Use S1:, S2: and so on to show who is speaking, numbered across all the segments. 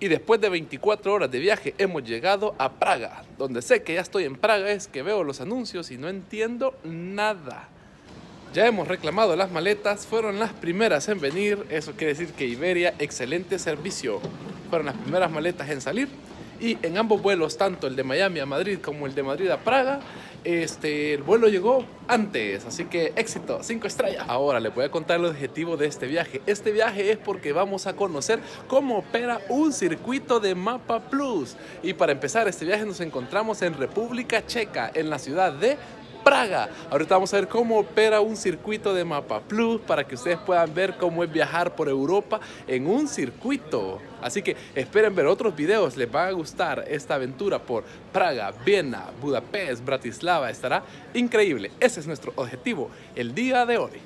S1: Y después de 24 horas de viaje hemos llegado a Praga. Donde sé que ya estoy en Praga es que veo los anuncios y no entiendo nada. Ya hemos reclamado las maletas, fueron las primeras en venir. Eso quiere decir que Iberia, excelente servicio. Fueron las primeras maletas en salir. Y en ambos vuelos, tanto el de Miami a Madrid como el de Madrid a Praga, el vuelo llegó antes, así que éxito, 5 estrellas. Ahora les voy a contar el objetivo de este viaje. Este viaje es porque vamos a conocer cómo opera un circuito de Mapa Plus. Y para empezar este viaje nos encontramos en República Checa, en la ciudad de Praga. Ahorita vamos a ver cómo opera un circuito de Mapa Plus para que ustedes puedan ver cómo es viajar por Europa en un circuito. Así que esperen ver otros videos, les va a gustar esta aventura por Praga, Viena, Budapest, Bratislava. Estará increíble. Ese es nuestro objetivo el día de hoy.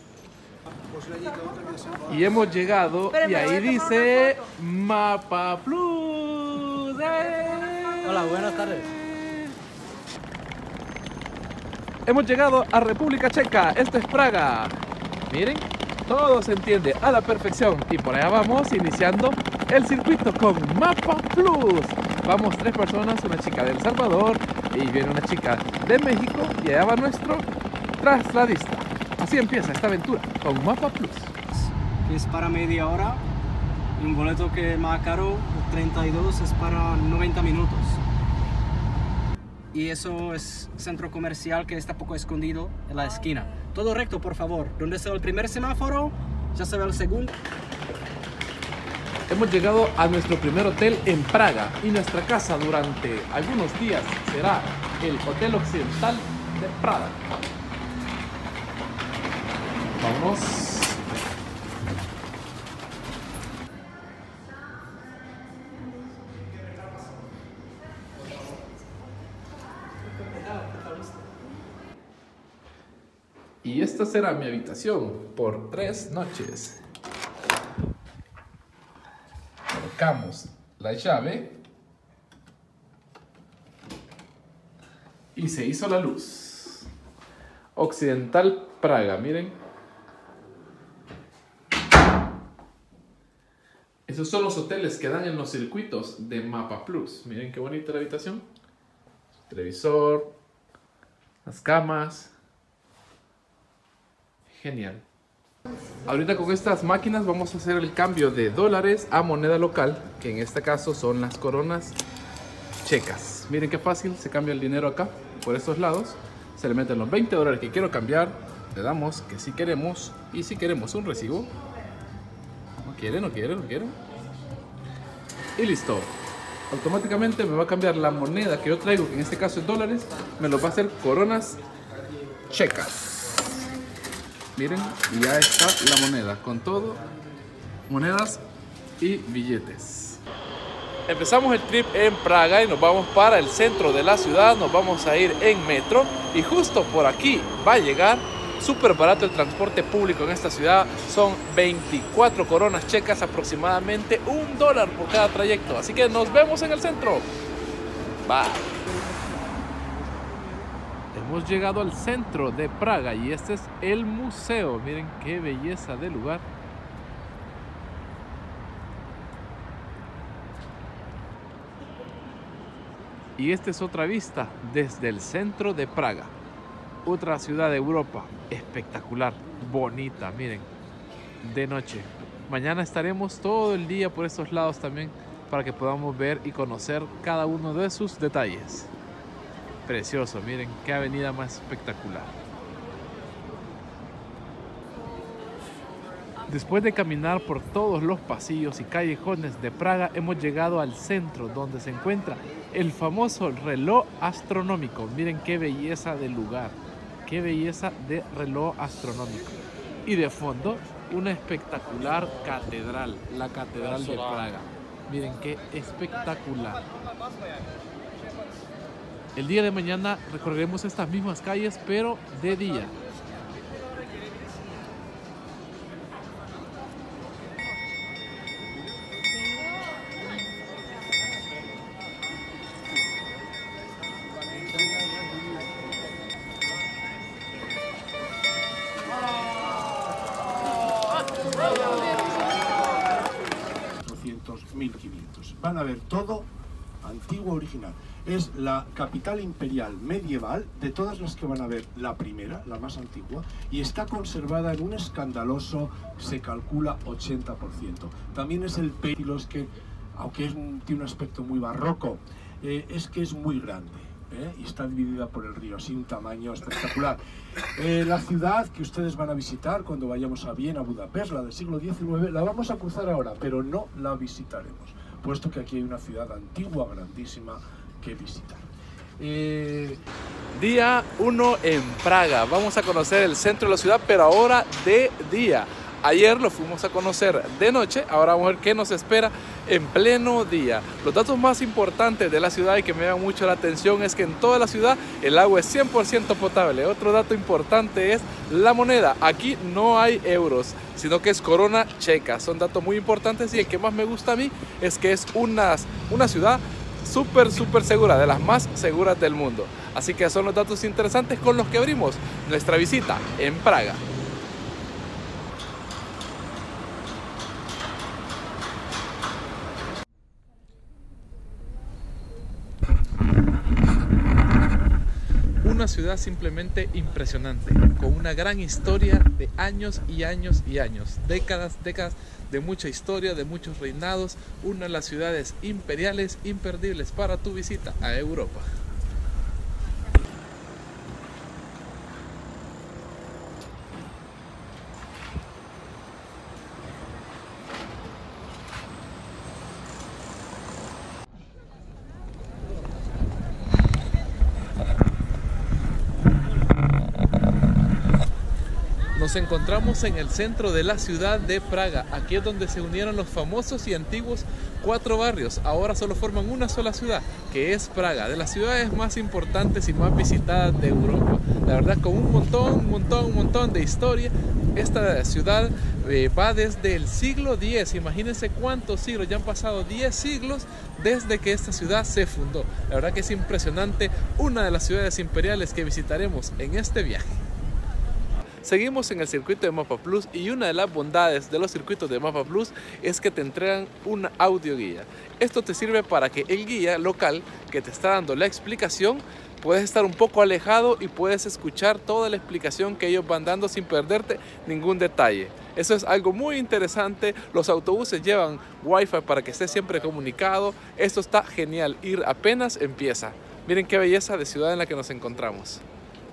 S1: Y hemos llegado y ahí dice Mapa Plus.
S2: Hola, buenas tardes.
S1: Hemos llegado a República Checa, esto es Praga. Miren, todo se entiende a la perfección. Y por allá vamos iniciando el circuito con Mapa Plus. Vamos 3 personas, una chica de El Salvador y viene una chica de México y allá va nuestro trasladista. Así empieza esta aventura con Mapa Plus.
S2: Que es para media hora. Y un boleto que es más caro, 32, es para 90 minutos. Y eso es centro comercial que está poco escondido en la esquina. Todo recto, por favor. Donde se ve el primer semáforo, ya se ve el segundo.
S1: Hemos llegado a nuestro primer hotel en Praga y nuestra casa durante algunos días será el Hotel Occidental de Praga. Vamos. Y esta será mi habitación por 3 noches. Colocamos la llave y se hizo la luz. Occidental Praga, miren. Esos son los hoteles que dan en los circuitos de Mapa Plus. Miren qué bonita la habitación. Televisor, las camas. Genial. Ahorita con estas máquinas vamos a hacer el cambio de dólares a moneda local, que en este caso son las coronas checas. Miren qué fácil, se cambia el dinero acá, por estos lados. Se le meten los 20 dólares que quiero cambiar, le damos que sí queremos, y si queremos un recibo. No quiere, no quiere, no quiere. Y listo. Automáticamente me va a cambiar la moneda que yo traigo, que en este caso es dólares, me lo va a hacer coronas checas. Miren, y ya está la moneda, con todo, monedas y billetes. Empezamos el trip en Praga y nos vamos para el centro de la ciudad, nos vamos a ir en metro y justo por aquí va a llegar, súper barato el transporte público en esta ciudad, son 24 coronas checas, aproximadamente $1 por cada trayecto, así que nos vemos en el centro. Bye. Hemos llegado al centro de Praga y este es el museo. Miren qué belleza de lugar. Y esta es otra vista desde el centro de Praga. Otra ciudad de Europa. Espectacular, bonita, miren. De noche. Mañana estaremos todo el día por estos lados también para que podamos ver y conocer cada uno de sus detalles. Precioso, miren qué avenida más espectacular. Después de caminar por todos los pasillos y callejones de Praga, hemos llegado al centro donde se encuentra el famoso reloj astronómico. Miren qué belleza de lugar, qué belleza de reloj astronómico. Y de fondo, una espectacular catedral, la Catedral de Praga. Miren qué espectacular. El día de mañana recorreremos estas mismas calles, pero de día.
S3: 1500. Van a ver todo antiguo, original. Es la capital imperial medieval, de todas las que van a ver, la primera, la más antigua, y está conservada en un escandaloso, se calcula, 80%. También es el Perilos, que, aunque tiene un aspecto muy barroco, es que es muy grande, y está dividida por el río, así un tamaño espectacular. La ciudad que ustedes van a visitar cuando vayamos a Viena, Budapest, la del siglo XIX, la vamos a cruzar ahora, pero no la visitaremos, puesto que aquí hay una ciudad antigua, grandísima, que visitar.
S1: Día 1 en Praga. Vamos a conocer el centro de la ciudad, pero ahora de día. Ayer lo fuimos a conocer de noche, ahora vamos a ver qué nos espera en pleno día. Los datos más importantes de la ciudad y que me llaman mucho la atención es que en toda la ciudad el agua es 100% potable. Otro dato importante es la moneda. Aquí no hay euros, sino que es corona checa. Son datos muy importantes, y el que más me gusta a mí es que es una ciudad súper segura, de las más seguras del mundo. Así que son los datos interesantes con los que abrimos nuestra visita en Praga. Una ciudad simplemente impresionante, con una gran historia de años y años y años, décadas de mucha historia, de muchos reinados, una de las ciudades imperiales imperdibles para tu visita a Europa. Nos encontramos en el centro de la ciudad de Praga. Aquí es donde se unieron los famosos y antiguos 4 barrios. Ahora solo forman una sola ciudad, que es Praga, de las ciudades más importantes y más visitadas de Europa. La verdad, con un montón de historia. Esta ciudad va desde el siglo X. Imagínense cuántos siglos, ya han pasado 10 siglos desde que esta ciudad se fundó. La verdad que es impresionante, una de las ciudades imperiales que visitaremos en este viaje. Seguimos en el circuito de Mapa Plus, y una de las bondades de los circuitos de Mapa Plus es que te entregan una audioguía. Esto te sirve para que el guía local que te está dando la explicación puedes estar un poco alejado y puedes escuchar toda la explicación que ellos van dando sin perderte ningún detalle. Eso es algo muy interesante. Los autobuses llevan Wi-Fi para que estés siempre comunicado. Esto está genial, ir apenas empieza. Miren qué belleza de ciudad en la que nos encontramos.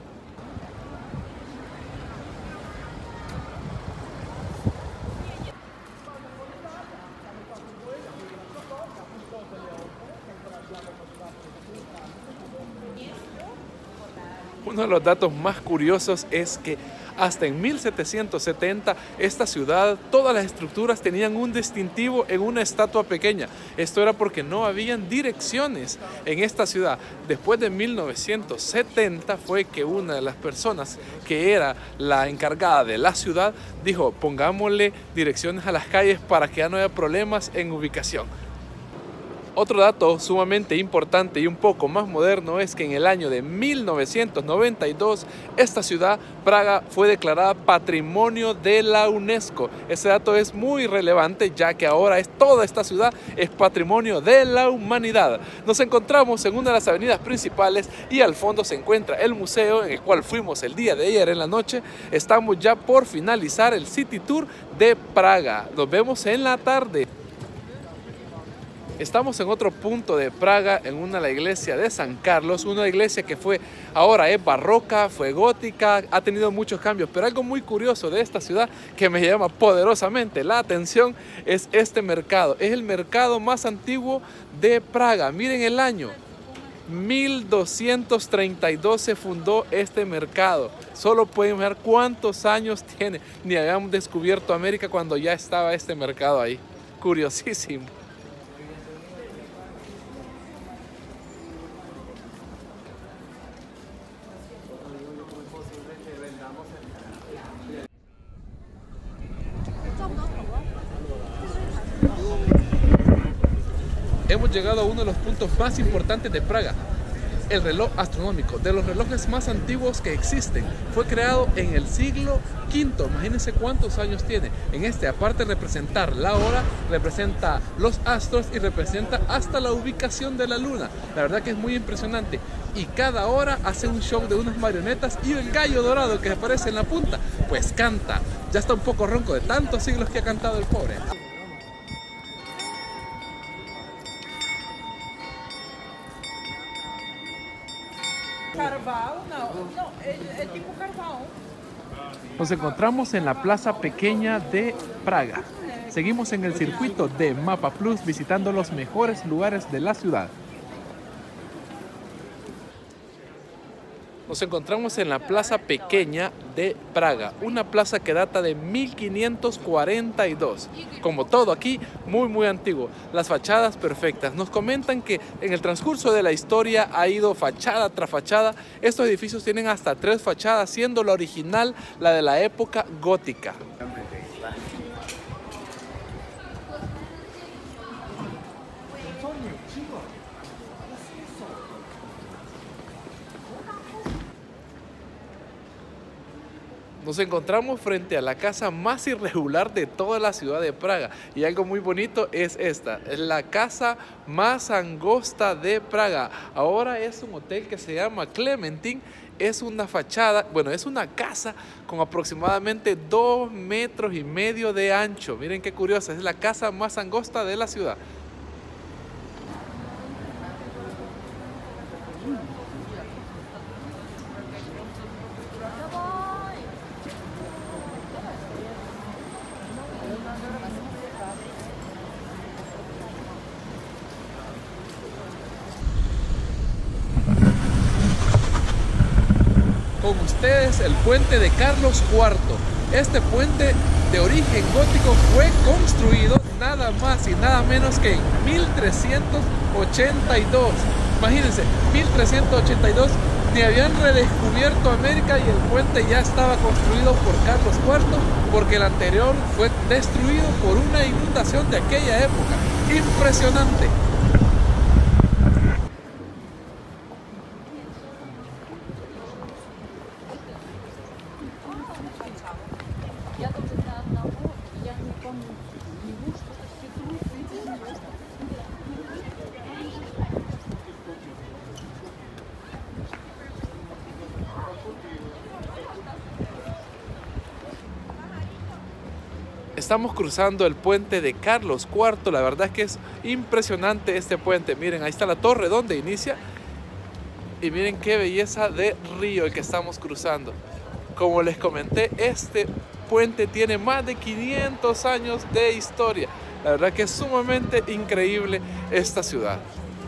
S1: Uno de los datos más curiosos es que hasta en 1770 esta ciudad, todas las estructuras tenían un distintivo en una estatua pequeña. Esto era porque no habían direcciones en esta ciudad. Después de 1970 fue que una de las personas que era la encargada de la ciudad dijo: pongámosle direcciones a las calles para que ya no haya problemas en ubicación. Otro dato sumamente importante y un poco más moderno es que en el año de 1992 esta ciudad, Praga, fue declarada Patrimonio de la UNESCO. Ese dato es muy relevante, ya que ahora toda esta ciudad es Patrimonio de la Humanidad. Nos encontramos en una de las avenidas principales y al fondo se encuentra el museo en el cual fuimos el día de ayer en la noche. Estamos ya por finalizar el City Tour de Praga. Nos vemos en la tarde. Estamos en otro punto de Praga, en la iglesia de San Carlos, una iglesia que ahora es barroca, fue gótica, ha tenido muchos cambios, pero algo muy curioso de esta ciudad que me llama poderosamente la atención es este mercado. Es el mercado más antiguo de Praga. Miren el año, 1232 se fundó este mercado. Solo pueden ver cuántos años tiene. Ni habíamos descubierto América cuando ya estaba este mercado ahí. Curiosísimo. Hemos llegado a uno de los puntos más importantes de Praga. el reloj astronómico, de los relojes más antiguos que existen. Fue creado en el siglo V, imagínense cuántos años tiene. En este, aparte de representar la hora, representa los astros y representa hasta la ubicación de la luna. La verdad que es muy impresionante. Y cada hora hace un show de unas marionetas y el gallo dorado que aparece en la punta, pues canta. Ya está un poco ronco de tantos siglos que ha cantado el pobre.
S4: Carval, não, é tipo carval.
S1: Nos encontramos en la plaza pequeña de Praga. Seguimos en el circuito de Mapa Plus visitando los mejores lugares de la ciudad. Nos encontramos en la plaza pequeña de Praga, una plaza que data de 1542. Como todo aquí, muy antiguo. Las fachadas perfectas. Nos comentan que en el transcurso de la historia ha ido fachada tras fachada. Estos edificios tienen hasta 3 fachadas, siendo la original la de la época gótica. Nos encontramos frente a la casa más irregular de toda la ciudad de Praga. Y algo muy bonito es esta, es la casa más angosta de Praga. Ahora es un hotel que se llama Clementín. Es una fachada, bueno, es una casa con aproximadamente 2,5 metros de ancho. Miren qué curiosa, es la casa más angosta de la ciudad. Con ustedes el puente de Carlos IV. Este puente de origen gótico fue construido nada más y nada menos que en 1382. Imagínense, 1382, ni habían redescubierto América y el puente ya estaba construido por Carlos IV, porque el anterior fue destruido por una inundación de aquella época. Impresionante. Estamos cruzando el puente de Carlos IV. La verdad es que es impresionante este puente. Miren, ahí está la torre donde inicia. Y miren qué belleza de río el que estamos cruzando. Como les comenté, este puente tiene más de 500 años de historia. La verdad que es sumamente increíble esta ciudad.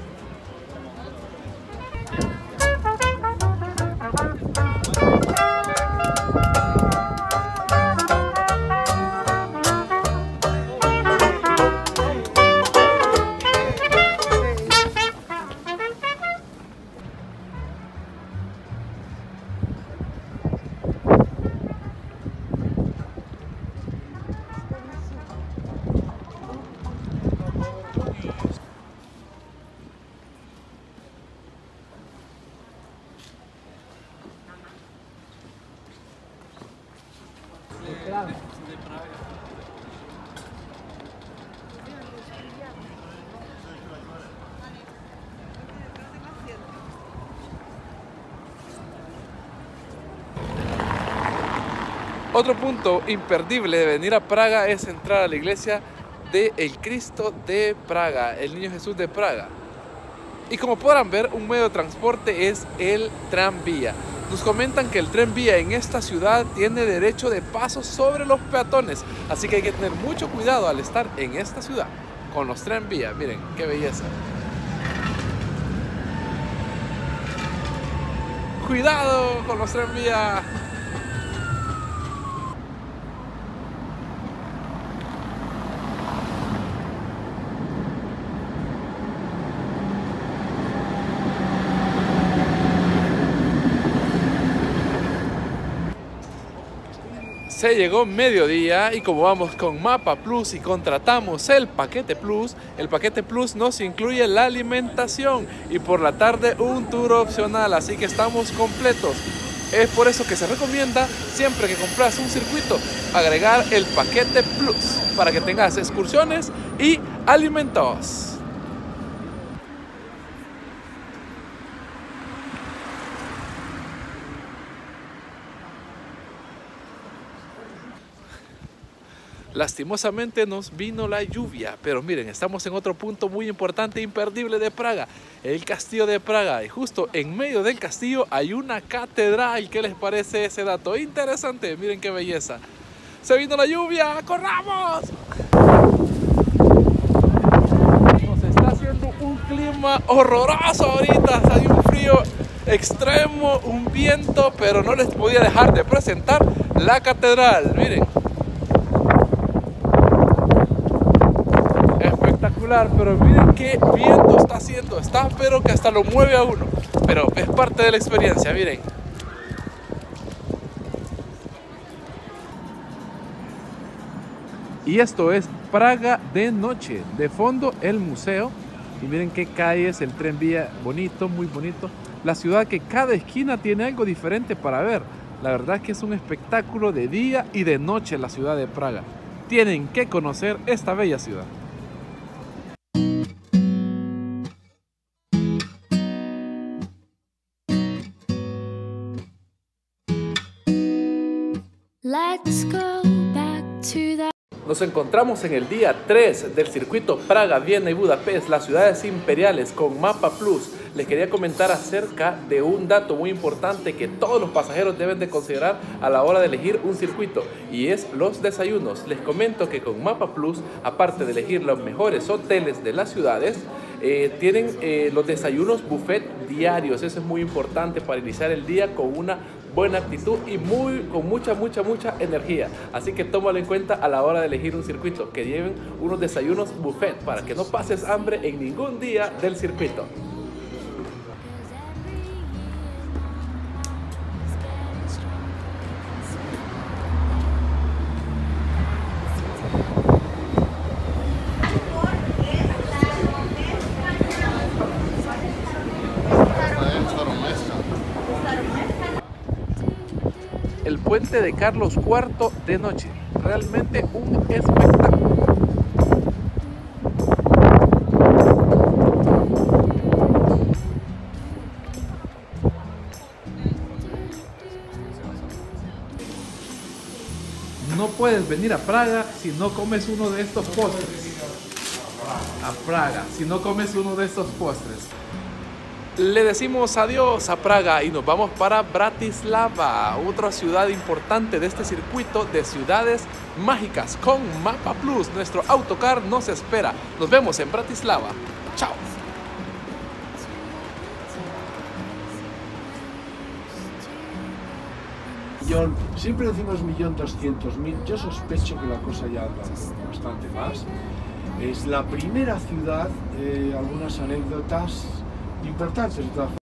S1: Otro punto imperdible de venir a Praga es entrar a la iglesia de El Cristo de Praga, el Niño Jesús de Praga. Y como podrán ver, un medio de transporte es el tranvía. Nos comentan que el tranvía en esta ciudad tiene derecho de paso sobre los peatones, así que hay que tener mucho cuidado al estar en esta ciudad con los tranvías. Miren qué belleza. Cuidado con los tranvías. Se llegó mediodía y como vamos con Mapa Plus y contratamos el paquete Plus nos incluye la alimentación y por la tarde un tour opcional, así que estamos completos. Es por eso que se recomienda siempre que compras un circuito agregar el paquete Plus para que tengas excursiones y alimentos. Lastimosamente nos vino la lluvia, pero miren, estamos en otro punto muy importante e imperdible de Praga, el Castillo de Praga, y justo en medio del castillo hay una catedral. ¿Qué les parece ese dato? Interesante, miren qué belleza. ¡Se vino la lluvia! ¡Corramos! Nos está haciendo un clima horroroso ahorita, hay un frío extremo, un viento, pero no les podía dejar de presentar la catedral, miren. Pero miren qué viento está haciendo, pero que hasta lo mueve a uno, pero es parte de la experiencia, miren. Y esto es Praga de noche, de fondo el museo, y miren qué calles, el tren vía bonito, muy bonito, la ciudad que cada esquina tiene algo diferente para ver. La verdad es que es un espectáculo de día y de noche la ciudad de Praga. Tienen que conocer esta bella ciudad.
S5: Let's go back to that.
S1: Nos encontramos en el día 3 del circuito Praga, Viena y Budapest, las ciudades imperiales con Mapa Plus. Les quería comentar acerca de un dato muy importante que todos los pasajeros deben de considerar a la hora de elegir un circuito, y es los desayunos. Les comento que con Mapa Plus, aparte de elegir los mejores hoteles de las ciudades, tienen los desayunos buffet diarios. Eso es muy importante para iniciar el día con una buena actitud y con mucha energía. Así que tómalo en cuenta a la hora de elegir un circuito, que lleven unos desayunos buffet para que no pases hambre en ningún día del circuito. El puente de Carlos IV de noche, realmente un espectáculo. No puedes venir a Praga si no comes uno de estos postres. A Praga, si no comes uno de estos postres. Le decimos adiós a Praga y nos vamos para Bratislava, otra ciudad importante de este circuito de ciudades mágicas con Mapa Plus. Nuestro autocar nos espera. Nos vemos en Bratislava. Chao.
S3: Siempre decimos 1.200.000, yo sospecho que la cosa ya anda bastante más. Es la primera ciudad, algunas anécdotas importantes.